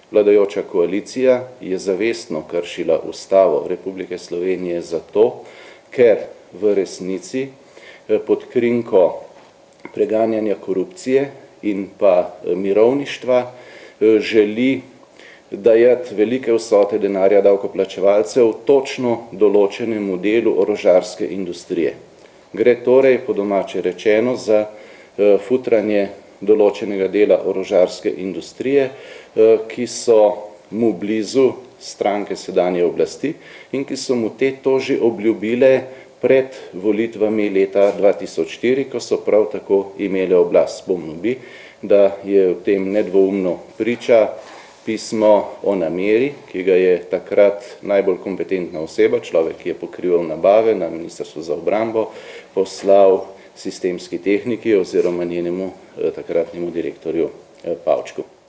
Vladajoča koalicija je zavestno kršila Ustavo Republike Slovenije zato, ker v resnici pod krinko preganjanja korupcije in pa mirovništva želi dajati velike vsote denarja davkoplačevalcev točno določenemu delu orožarske industrije. Gre torej, po domače rečeno, za futranje določenega dela orožarske industrije, ki so mu blizu stranke sedanje oblasti in ki so mu te to že obljubile pred volitvami leta 2004, ko so prav tako imele oblast. Spomnil bi, da je v tem nedvoumno priča pismo o nameri, ki ga je takrat najbolj kompetentna oseba, človek, ki je pokrival nabave na Ministrstvu za obrambo, poslal sistemski tehniki oziroma njenemu takratnemu direktorju Pavčku.